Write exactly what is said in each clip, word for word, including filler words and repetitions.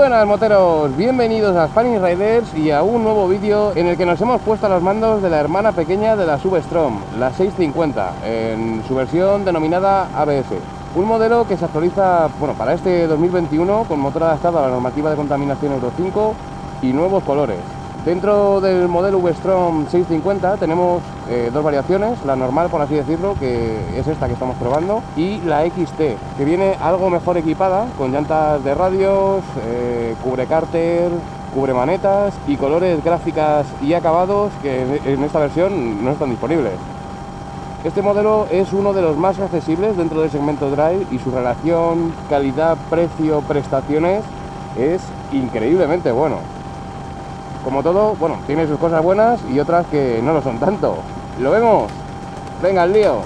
Buenas moteros, bienvenidos a Spanish Riders y a un nuevo vídeo en el que nos hemos puesto a los mandos de la hermana pequeña de la Substrom, la seiscientos cincuenta, en su versión denominada A B S. Un modelo que se actualiza, bueno, para este dos mil veintiuno con motor adaptado a la normativa de contaminación Euro cinco y nuevos colores. Dentro del modelo V-Strom seiscientos cincuenta tenemos eh, dos variaciones, la normal por así decirlo, que es esta que estamos probando, y la X T, que viene algo mejor equipada, con llantas de radios, eh, cubre cárter, cubre manetas y colores, gráficas y acabados que en esta versión no están disponibles. Este modelo es uno de los más accesibles dentro del segmento Drive y su relación calidad-precio-prestaciones es increíblemente bueno. Como todo, bueno, tiene sus cosas buenas y otras que no lo son tanto. ¿Lo vemos? ¡Venga, al lío!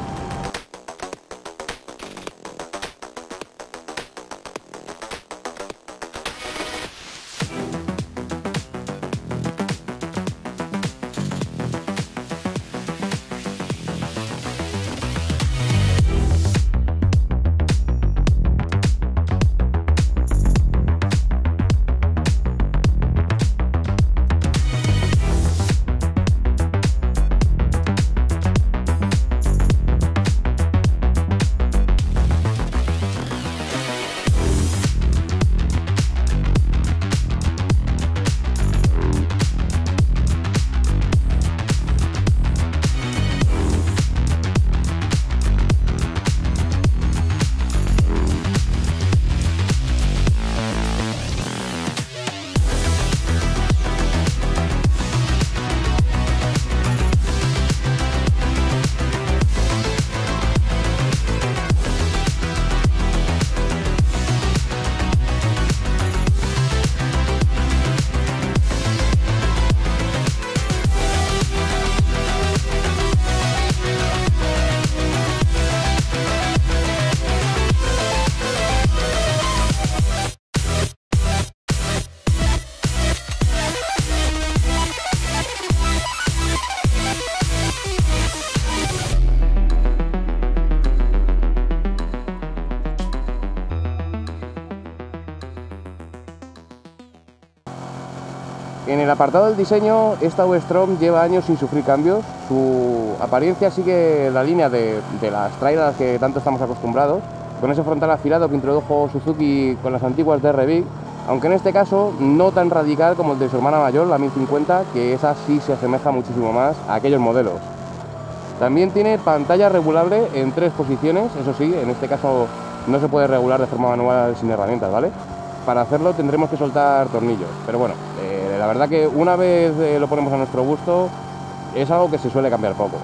En el apartado del diseño, esta V-Strom lleva años sin sufrir cambios. Su apariencia sigue la línea de, de las trailers a las que tanto estamos acostumbrados, con ese frontal afilado que introdujo Suzuki con las antiguas D R Big, aunque en este caso no tan radical como el de su hermana mayor, la mil cincuenta, que esa sí se asemeja muchísimo más a aquellos modelos. También tiene pantalla regulable en tres posiciones, eso sí, en este caso no se puede regular de forma manual sin herramientas, ¿vale? Para hacerlo tendremos que soltar tornillos, pero bueno, eh, la verdad que una vez eh, lo ponemos a nuestro gusto es algo que se suele cambiar poco.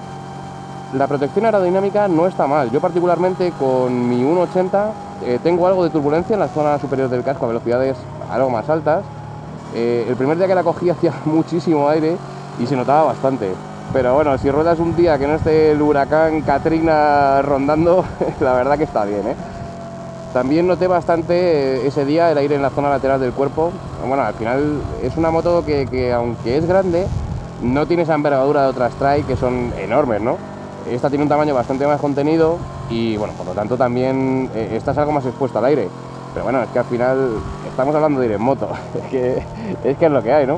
La protección aerodinámica no está mal. Yo particularmente con mi uno ochenta eh, tengo algo de turbulencia en la zona superior del casco a velocidades algo más altas. Eh, el primer día que la cogí hacía muchísimo aire y se notaba bastante. Pero bueno, si ruedas un día que no esté el huracán Katrina rondando, la verdad que está bien, ¿eh? También noté bastante ese día el aire en la zona lateral del cuerpo. Bueno, al final es una moto que, que aunque es grande, no tiene esa envergadura de otras Trike que son enormes, ¿no? Esta tiene un tamaño bastante más contenido y, bueno, por lo tanto también eh, esta es algo más expuesta al aire. Pero bueno, es que al final estamos hablando de ir en moto, es que, es que es lo que hay, ¿no?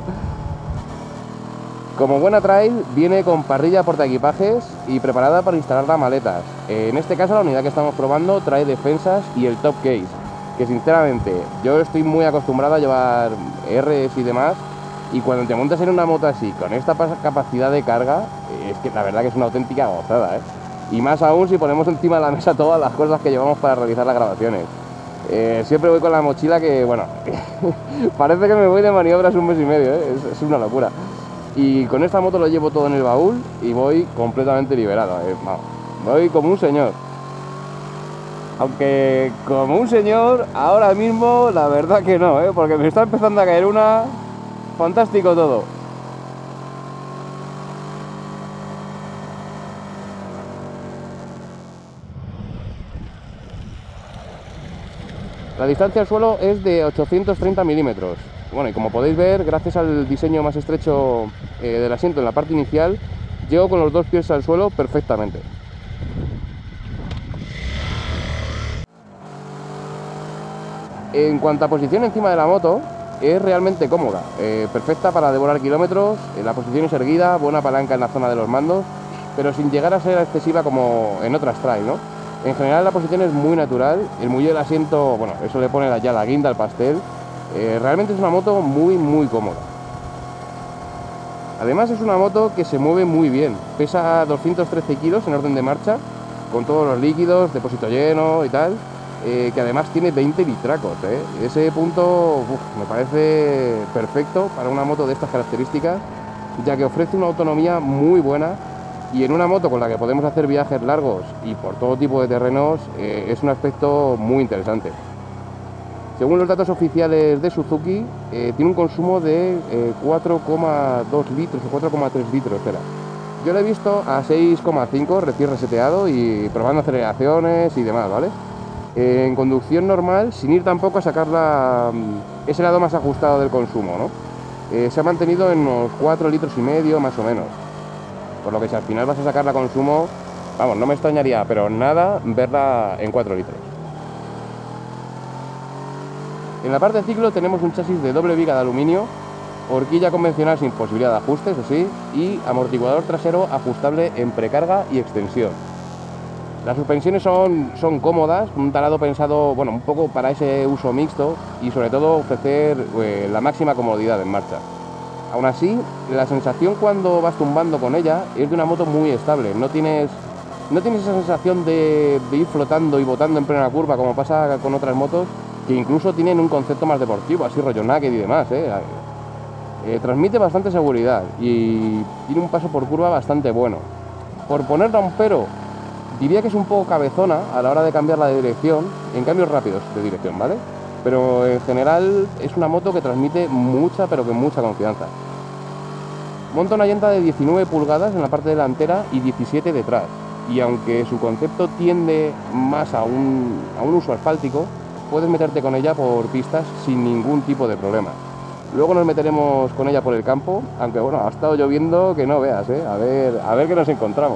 Como buena trail, viene con parrilla portaequipajes y preparada para instalarla a maletas. En este caso, la unidad que estamos probando trae defensas y el top case, que sinceramente yo estoy muy acostumbrado a llevar Rs y demás, y cuando te montas en una moto así, con esta capacidad de carga, es que la verdad que es una auténtica gozada, ¿eh? Y más aún si ponemos encima de la mesa todas las cosas que llevamos para realizar las grabaciones. Eh, siempre voy con la mochila que, bueno, parece que me voy de maniobras un mes y medio, ¿eh? es, es una locura. Y con esta moto lo llevo todo en el baúl y voy completamente liberado, eh. Vamos, voy como un señor. Aunque como un señor, ahora mismo la verdad que no, ¿eh? Porque me está empezando a caer una... Fantástico todo. La distancia al suelo es de ochocientos treinta milímetros. Bueno, y como podéis ver, gracias al diseño más estrecho eh, del asiento en la parte inicial, llego con los dos pies al suelo perfectamente. En cuanto a posición encima de la moto, es realmente cómoda, eh, perfecta para devorar kilómetros, eh, la posición es erguida, buena palanca en la zona de los mandos, pero sin llegar a ser excesiva como en otras trail, ¿no? En general la posición es muy natural, el muelle del asiento, bueno, eso le pone ya la guinda al pastel. Eh, realmente es una moto muy muy cómoda. Además es una moto que se mueve muy bien, pesa doscientos trece kilos en orden de marcha, con todos los líquidos, depósito lleno y tal, eh, que además tiene veinte litracos, ¿eh? Ese punto uf, me parece perfecto para una moto de estas características, ya que ofrece una autonomía muy buena y en una moto con la que podemos hacer viajes largos y por todo tipo de terrenos, eh, es un aspecto muy interesante. Según los datos oficiales de Suzuki, eh, tiene un consumo de eh, cuatro coma dos litros o cuatro coma tres litros, espera. Yo lo he visto a seis coma cinco recién reseteado y probando aceleraciones y demás, ¿vale? Eh, en conducción normal, sin ir tampoco a sacar la, ese lado más ajustado del consumo, ¿no? Eh, se ha mantenido en unos cuatro litros y medio más o menos. Por lo que si al final vas a sacar la consumo, vamos, no me extrañaría, pero nada, verla en cuatro litros. En la parte de ciclo tenemos un chasis de doble viga de aluminio, horquilla convencional sin posibilidad de ajuste, eso sí, y amortiguador trasero ajustable en precarga y extensión. Las suspensiones son, son cómodas, un talado pensado, bueno, un poco para ese uso mixto y sobre todo ofrecer eh, la máxima comodidad en marcha. Aún así, la sensación cuando vas tumbando con ella es de una moto muy estable, no tienes, no tienes esa sensación de, de ir flotando y botando en plena curva como pasa con otras motos, que incluso tienen un concepto más deportivo, así rollo naked y demás, ¿eh? Eh, transmite bastante seguridad y tiene un paso por curva bastante bueno. Por ponerle un pero, diría que es un poco cabezona a la hora de cambiar la dirección, en cambios rápidos de dirección, ¿vale? Pero en general es una moto que transmite mucha, pero que mucha confianza. Monta una llanta de diecinueve pulgadas en la parte delantera y diecisiete detrás, y aunque su concepto tiende más a un, a un uso asfáltico, puedes meterte con ella por pistas sin ningún tipo de problema. Luego nos meteremos con ella por el campo, aunque bueno, ha estado lloviendo que no veas, ¿eh? A ver, a ver qué nos encontramos.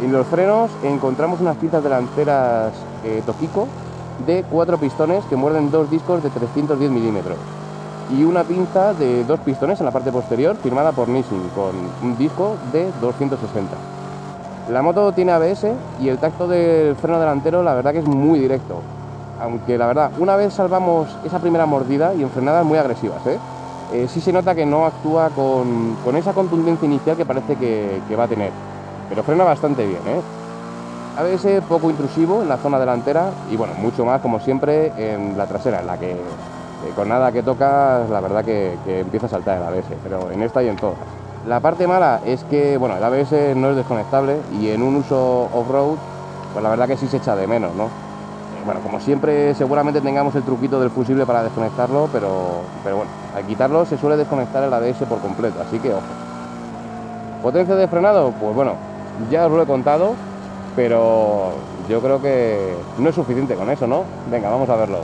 En los frenos encontramos unas pinzas delanteras eh, Tokiko de cuatro pistones que muerden dos discos de trescientos diez milímetros y una pinza de dos pistones en la parte posterior firmada por Nissin con un disco de doscientos sesenta. La moto tiene A B S y el tacto del freno delantero la verdad que es muy directo, aunque la verdad una vez salvamos esa primera mordida y en frenadas muy agresivas, ¿eh? Eh, sí se nota que no actúa con, con esa contundencia inicial que parece que, que va a tener, pero frena bastante bien, ¿eh? A B S poco intrusivo en la zona delantera y bueno, mucho más como siempre en la trasera, en la que eh, con nada que tocas la verdad que, que empieza a saltar el A B S, pero en esta y en todas. La parte mala es que bueno, el A B S no es desconectable y en un uso off-road pues la verdad que sí se echa de menos, ¿no? Bueno, como siempre, seguramente tengamos el truquito del fusible para desconectarlo, pero, pero bueno, al quitarlo se suele desconectar el A B S por completo, así que ojo. ¿Potencia de frenado? Pues bueno, ya os lo he contado, pero yo creo que no es suficiente con eso, ¿no? Venga, vamos a verlo.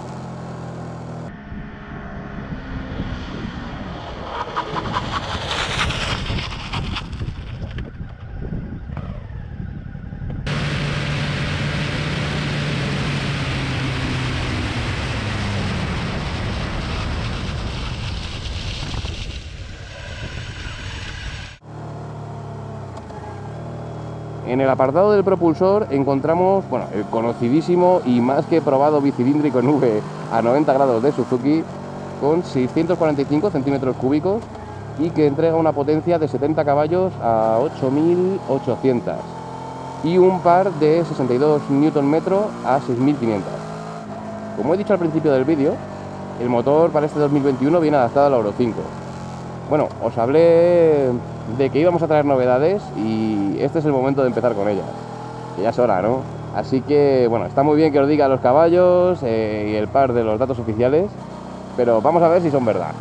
En el apartado del propulsor encontramos, bueno, el conocidísimo y más que probado bicilíndrico en V a noventa grados de Suzuki con seiscientos cuarenta y cinco centímetros cúbicos y que entrega una potencia de setenta caballos a ocho mil ochocientos y un par de sesenta y dos newton metro a seis mil quinientos. Como he dicho al principio del vídeo, el motor para este dos mil veintiuno viene adaptado al Euro cinco. Bueno, os hablé de que íbamos a traer novedades y este es el momento de empezar con ellas, que ya es hora, ¿no? Así que, bueno, está muy bien que os diga los caballos eh, y el par de los datos oficiales, pero vamos a ver si son verdad.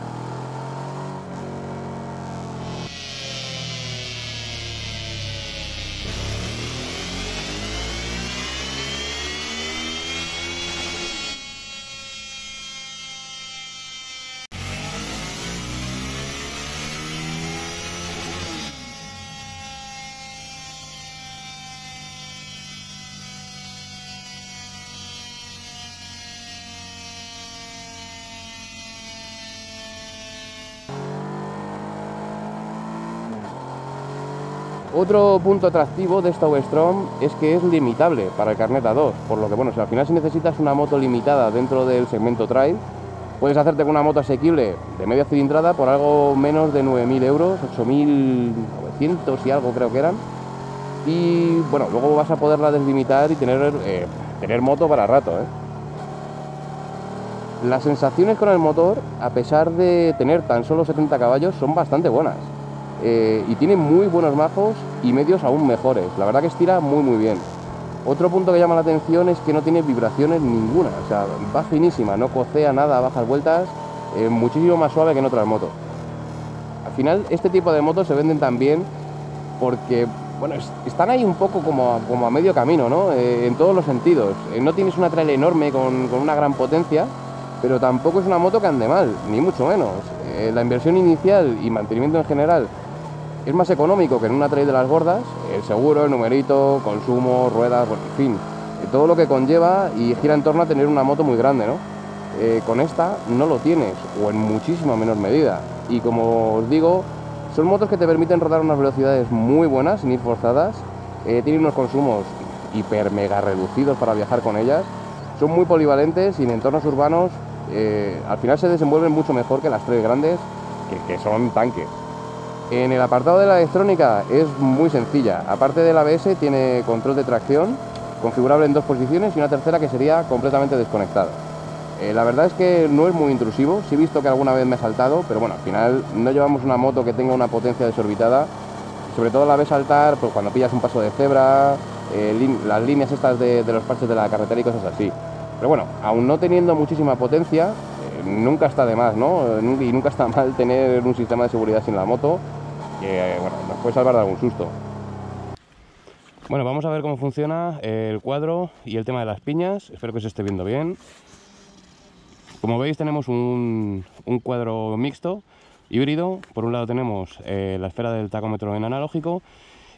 Otro punto atractivo de esta V-Strom es que es limitable para el carnet A dos, por lo que, bueno, si al final si necesitas una moto limitada dentro del segmento Trail, puedes hacerte con una moto asequible de media cilindrada por algo menos de nueve mil euros, ocho mil novecientos y algo creo que eran, y bueno, luego vas a poderla deslimitar y tener, eh, tener moto para rato, ¿eh? Las sensaciones con el motor, a pesar de tener tan solo setenta caballos, son bastante buenas. Eh, y tiene muy buenos majos y medios aún mejores. La verdad que estira muy muy bien. Otro punto que llama la atención es que no tiene vibraciones ninguna, o sea, va finísima, no cocea nada a bajas vueltas, eh, muchísimo más suave que en otras motos. Al final este tipo de motos se venden también porque, bueno, es, están ahí un poco como a, como a medio camino, ¿no? Eh, en todos los sentidos. Eh, no tienes una trail enorme con, con una gran potencia, pero tampoco es una moto que ande mal, ni mucho menos. Eh, la inversión inicial y mantenimiento en general es más económico que en una trail de las gordas, el seguro, el numerito, consumo, ruedas, bueno, en fin, eh, todo lo que conlleva y gira en torno a tener una moto muy grande, ¿no? Eh, con esta no lo tienes, o en muchísima menor medida. Y como os digo, son motos que te permiten rodar unas velocidades muy buenas, sin ir forzadas, eh, tienen unos consumos hiper mega reducidos para viajar con ellas, son muy polivalentes y en entornos urbanos eh, al final se desenvuelven mucho mejor que las trail grandes, que, que son tanques. En el apartado de la electrónica es muy sencilla. Aparte del A B S tiene control de tracción, configurable en dos posiciones y una tercera que sería completamente desconectada. Eh, la verdad es que no es muy intrusivo, sí he visto que alguna vez me he saltado, pero bueno, al final no llevamos una moto que tenga una potencia desorbitada. Sobre todo la ves saltar pues, cuando pillas un paso de cebra, eh, las líneas estas de, de los parches de la carretera y cosas así. Pero bueno, aún no teniendo muchísima potencia, eh, nunca está de más, ¿no? Y nunca está mal tener un sistema de seguridad sin la moto, que bueno, nos puede salvar de algún susto. Bueno, vamos a ver cómo funciona el cuadro y el tema de las piñas. Espero que se esté viendo bien. Como veis tenemos un, un cuadro mixto, híbrido. Por un lado tenemos eh, la esfera del tacómetro en analógico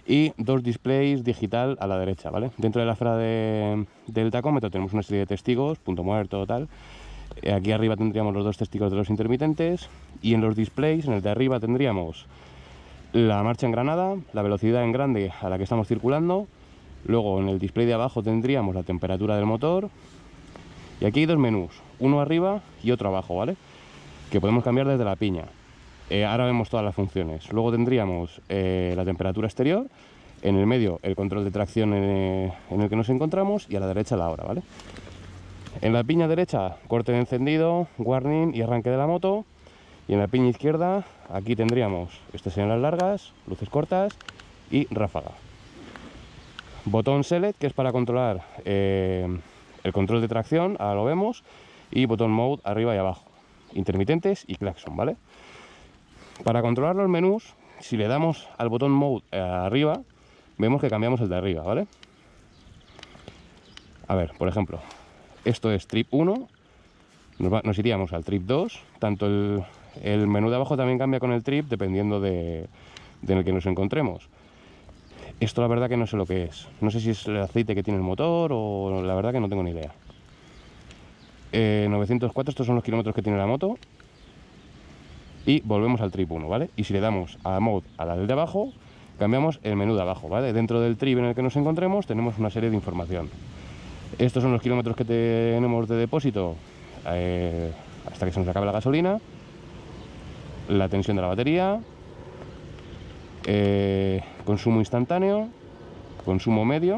y dos displays digital a la derecha, ¿vale? Dentro de la esfera de, del tacómetro tenemos una serie de testigos, punto muerto, tal. Aquí arriba tendríamos los dos testigos de los intermitentes y en los displays, en el de arriba tendríamos la marcha en granada, la velocidad en grande a la que estamos circulando. Luego en el display de abajo tendríamos la temperatura del motor. Y aquí hay dos menús, uno arriba y otro abajo, ¿vale? Que podemos cambiar desde la piña. Eh, ahora vemos todas las funciones. Luego tendríamos eh, la temperatura exterior, en el medio el control de tracción en, eh, en el que nos encontramos y a la derecha la hora, ¿vale? En la piña derecha, corte de encendido, warning y arranque de la moto. Y en la piña izquierda, aquí tendríamos, estas serían las largas, luces cortas y ráfaga. Botón Select, que es para controlar eh, el control de tracción, ahora lo vemos. Y botón Mode arriba y abajo. Intermitentes y claxon, ¿vale? Para controlar los menús, si le damos al botón Mode eh, arriba, vemos que cambiamos el de arriba, ¿vale? A ver, por ejemplo, esto es trip uno, nos, va, nos iríamos al trip dos, tanto el, el menú de abajo también cambia con el trip dependiendo de, de en el que nos encontremos. Esto la verdad que no sé lo que es, no sé si es el aceite que tiene el motor o la verdad que no tengo ni idea. Eh, novecientos cuatro, estos son los kilómetros que tiene la moto. Y volvemos al trip uno, ¿vale? Y si le damos a Mode a la del de abajo, cambiamos el menú de abajo, ¿vale? Dentro del trip en el que nos encontremos tenemos una serie de información. Estos son los kilómetros que tenemos de depósito eh, hasta que se nos acabe la gasolina, la tensión de la batería, eh, consumo instantáneo, consumo medio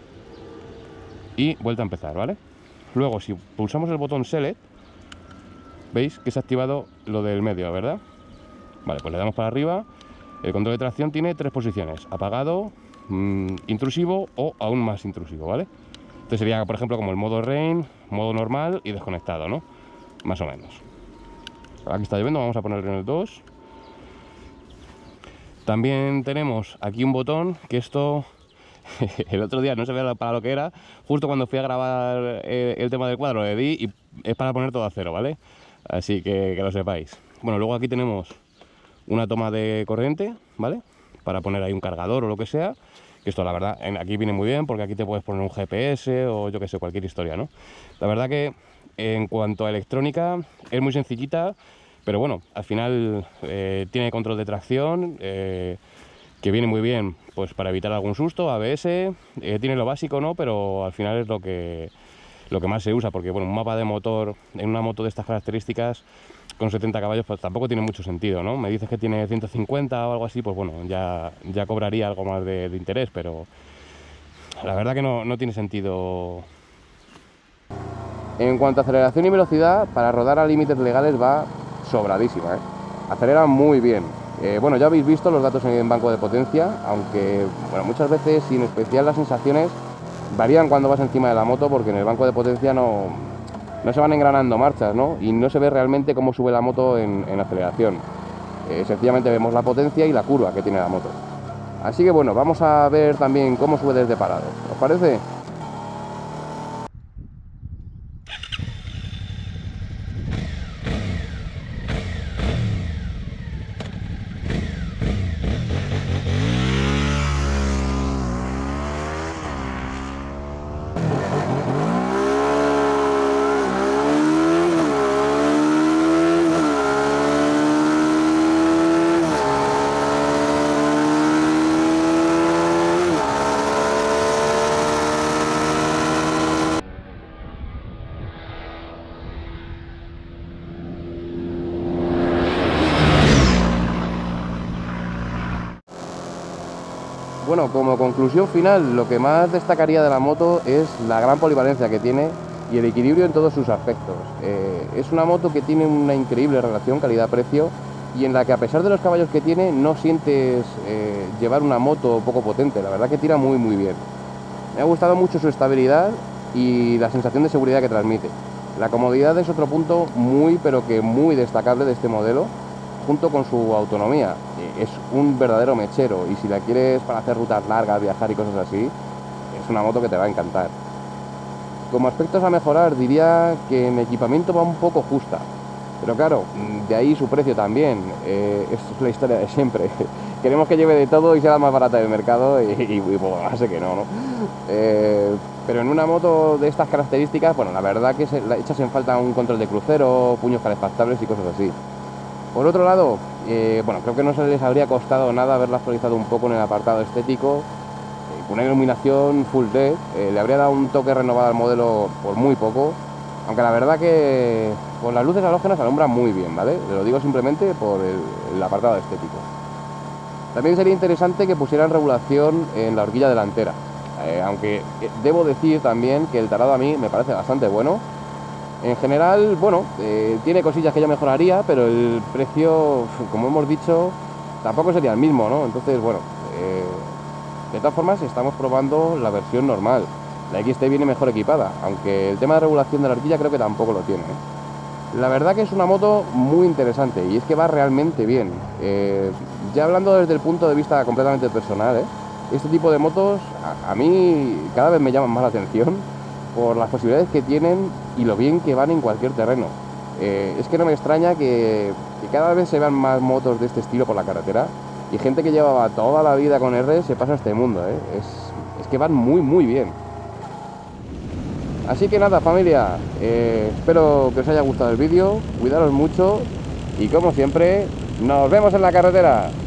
y vuelta a empezar, ¿vale? Luego, si pulsamos el botón Select, veis que se ha activado lo del medio, ¿verdad? Vale, pues le damos para arriba. El control de tracción tiene tres posiciones: apagado, mmm, intrusivo o aún más intrusivo, ¿vale? Este sería, por ejemplo, como el modo rain, modo normal y desconectado, ¿no? Más o menos. Aquí está lloviendo, vamos a ponerle en el dos. También tenemos aquí un botón que esto el otro día no se veía para lo que era. Justo cuando fui a grabar el, el tema del cuadro le di y es para poner todo a cero, ¿vale? Así que que lo sepáis. Bueno, luego aquí tenemos una toma de corriente, ¿vale? Para poner ahí un cargador o lo que sea. Que esto la verdad aquí viene muy bien porque aquí te puedes poner un G P S o yo que sé, cualquier historia, ¿no? La verdad que en cuanto a electrónica es muy sencillita, pero bueno, al final eh, tiene control de tracción, eh, que viene muy bien pues para evitar algún susto, A B S, eh, tiene lo básico, ¿no? Pero al final es lo que, lo que más se usa, porque bueno, un mapa de motor en una moto de estas características con setenta caballos pues tampoco tiene mucho sentido, ¿no? Me dices que tiene ciento cincuenta o algo así, pues bueno, ya, ya cobraría algo más de, de interés, pero la verdad que no, no tiene sentido. En cuanto a aceleración y velocidad, para rodar a límites legales va sobradísima, ¿eh? Acelera muy bien. Eh, bueno, ya habéis visto los datos en banco de potencia, aunque bueno, muchas veces, y en especial las sensaciones, varían cuando vas encima de la moto, porque en el banco de potencia no, no se van engranando marchas, ¿no? Y no se ve realmente cómo sube la moto en, en aceleración. Eh, sencillamente vemos la potencia y la curva que tiene la moto. Así que bueno, vamos a ver también cómo sube desde parado. ¿Os parece? Bueno, como conclusión final, lo que más destacaría de la moto es la gran polivalencia que tiene y el equilibrio en todos sus aspectos. Eh, es una moto que tiene una increíble relación calidad-precio y en la que, a pesar de los caballos que tiene, no sientes eh, llevar una moto poco potente. La verdad que tira muy muy bien. Me ha gustado mucho su estabilidad y la sensación de seguridad que transmite. La comodidad es otro punto muy pero que muy destacable de este modelo, junto con su autonomía. Es un verdadero mechero y si la quieres para hacer rutas largas, viajar y cosas así, es una moto que te va a encantar. Como aspectos a mejorar, diría que en equipamiento va un poco justa. Pero claro, de ahí su precio también. Eh, esto es la historia de siempre. Queremos que lleve de todo y sea la más barata del mercado y, y, y pues, hace que no, ¿no? Eh, pero en una moto de estas características, bueno, la verdad que se, la echas en falta un control de crucero, puños calefactables y cosas así. Por otro lado, eh, bueno, creo que no se les habría costado nada haberla actualizado un poco en el apartado estético, eh, con una iluminación full L E D, eh, le habría dado un toque renovado al modelo por muy poco, aunque la verdad que con las luces halógenas alumbra muy bien, ¿vale? Lo digo simplemente por el, el apartado estético. También sería interesante que pusieran regulación en la horquilla delantera, eh, aunque debo decir también que el tarado a mí me parece bastante bueno. En general, bueno, eh, tiene cosillas que yo mejoraría, pero el precio, como hemos dicho, tampoco sería el mismo, ¿no? Entonces, bueno, eh, de todas formas estamos probando la versión normal. La X T viene mejor equipada, aunque el tema de regulación de la horquilla creo que tampoco lo tiene, ¿eh? La verdad que es una moto muy interesante y es que va realmente bien. Eh, ya hablando desde el punto de vista completamente personal, ¿eh? Este tipo de motos a, a mí cada vez me llaman más la atención por las posibilidades que tienen y lo bien que van en cualquier terreno. Eh, es que no me extraña que, que cada vez se vean más motos de este estilo por la carretera y gente que llevaba toda la vida con R se pasa a este mundo, ¿eh? Es, es que van muy muy bien. Así que nada, familia, eh, espero que os haya gustado el vídeo, cuidaros mucho y como siempre, nos vemos en la carretera.